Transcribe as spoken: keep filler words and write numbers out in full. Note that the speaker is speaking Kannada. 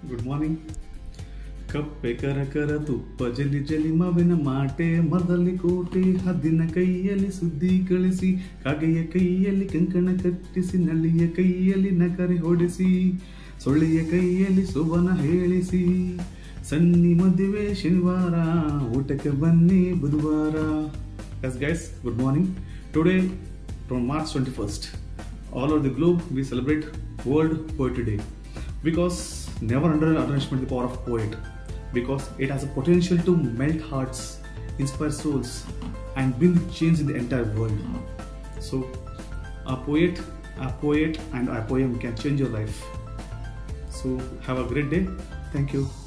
Good morning. ಕಪ್ಪೆ ಕರಕರ ತುಪ್ಪ ಜಲಿ ಜಲಿ ಮಾವಿನ ಮಾಟೆ ಮರದಲ್ಲಿ ಕೋಟೆ ಹದ್ದಿನ ಕೈಯಲ್ಲಿ ಸುದ್ದಿ ಕಳಿಸಿ ಕಾಗೆಯ ಕೈಯಲ್ಲಿ ಕಂಕಣ ಕಟ್ಟಿಸಿ ನಳ್ಳಿಯ ಕೈಯಲ್ಲಿ ನಕರೆ ಹೊಡೆಸಿ ಸೊಳ್ಳೆಯ ಕೈಯಲ್ಲಿ ಸುವನ ಹೇಳಿಸಿ ಸನ್ನಿ ಮದುವೆ ಶನಿವಾರ ಊಟಕ್ಕೆ ಬನ್ನಿ ಬುಧವಾರ. Yes guys, good morning. Today from March twenty-first, all over the globe we celebrate World Poetry Day because never underestimate the power of poet, because it has a potential to melt hearts, inspire souls and bring change in the entire world. So a poet, a poet and a poem can change your life. So have a great day. Thank you.